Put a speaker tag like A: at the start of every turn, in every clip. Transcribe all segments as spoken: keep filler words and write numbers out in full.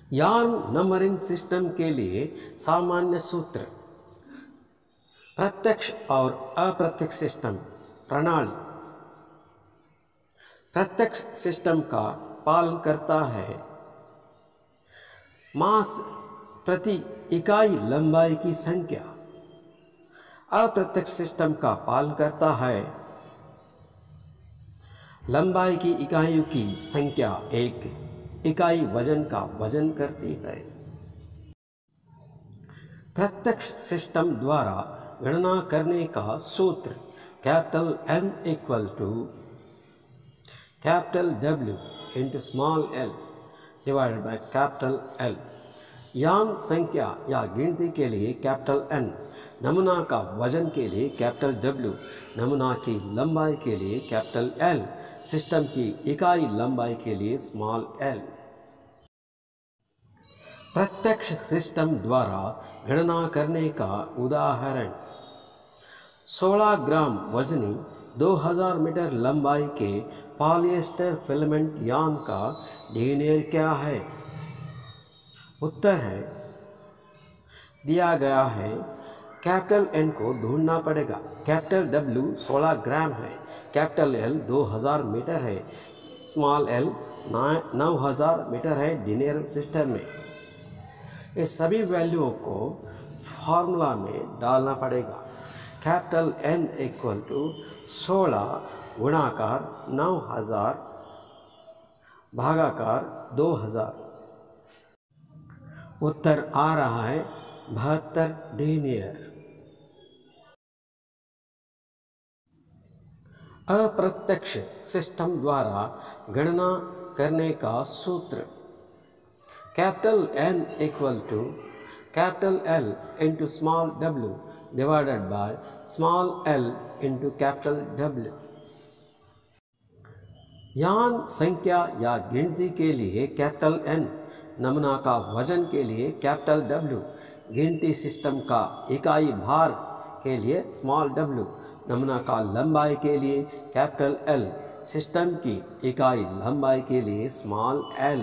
A: Yarn numbering system के लिए सामान्य सूत्र। प्रत्यक्ष और अप्रत्यक्ष सिस्टम प्रणाली। प्रत्यक्ष सिस्टम का पालन करता है मास प्रति इकाई लंबाई की संख्या। अप्रत्यक्ष सिस्टम का पालन करता है लंबाई की इकाइयों की संख्या एक इकाई वजन का वजन करती है। प्रत्यक्ष सिस्टम द्वारा गणना करने का सूत्र capital M equal to capital W into small L divided by capital L. Yarn संख्या या गिनती के लिए कैपिटल एन, नमूना का वजन के लिए कैपिटल डब्ल्यू, नमूना की लंबाई के लिए कैपिटल एल, सिस्टम की इकाई लंबाई के लिए स्मॉल एल। प्रत्यक्ष सिस्टम द्वारा गणना करने का उदाहरण सोलह ग्राम वजनी दो हज़ार मीटर लंबाई के पॉलिएस्टर फिलामेंट यार्न का डिनेयर क्या है? उत्तर है दिया गया है कैपिटल एन को ढूंढना पड़ेगा। कैपिटल डब्ल्यू सोलह ग्राम है, कैपिटल एल दो हज़ार मीटर है, स्मॉल एल नौ हज़ार मीटर है डिनेयर सिस्टम में। ये सभी वैल्यूओं को फॉर्मूला में डालना पड़ेगा। कैपिटल एन इक्वल टू सोलह गुणाकार नौ हज़ार भागाकार दो हज़ार। उत्तर आ रहा है बहत्तर डिनेयर। अप्रत्यक्ष सिस्टम द्वारा गणना करने का सूत्र capital N equal to capital L into small W divided by small L into capital W. Yarn संख्या या गिनती के लिए कैपिटल एन, नमूना का वजन के लिए कैपिटल डब्ल्यू, गिनती सिस्टम का इकाई भार के लिए स्मॉल डब्ल्यू, नमूना का लंबाई के लिए कैपिटल एल, सिस्टम की इकाई लंबाई के लिए स्मॉल एल।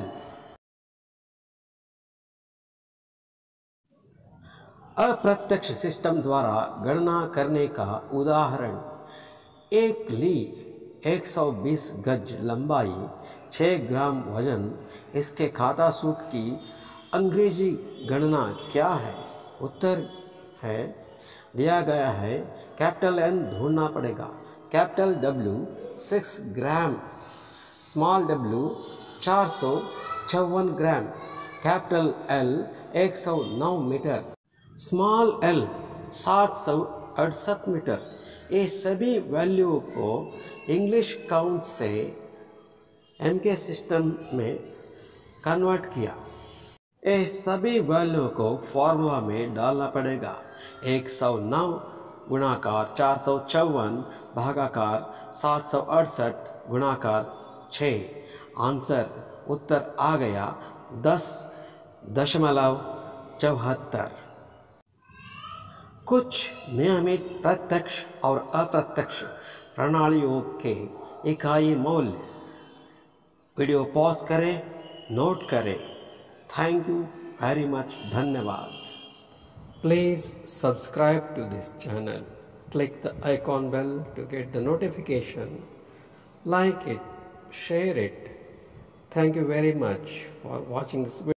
A: अप्रत्यक्ष सिस्टम द्वारा गणना करने का उदाहरण एक ली एक सौ बीस गज लंबाई छः ग्राम वजन, इसके खाता सूत्र की अंग्रेजी गणना क्या है? उत्तर है दिया गया है कैपिटल एन ढूंढना पड़ेगा, capital W six gram, small W चार सौ चौवन ग्राम, कैपिटल एल एक सौ नौ मीटर, स्मॉल एल सात सौ अड़सठ मीटर। ये सभी वैल्यू को इंग्लिश काउंट से एम के सिस्टम में कन्वर्ट किया। ये सभी वैल्यू को फॉर्मूला में डालना पड़ेगा। एक सौ नौ गुणाकार चार सौ चौवन भागाकार सात सौ अड़सठ गुणाकार छः। आंसर उत्तर आ गया दस दशमलव चौहत्तर। कुछ नियमित प्रत्यक्ष और अप्रत्यक्ष प्रणालियों के इकाई मूल्य। वीडियो पॉज करें, नोट करें। Thank you very much. धन्यवाद। Please subscribe to this channel. Click the icon bell to get the notification. Like it, share it. Thank you very much for watching this video.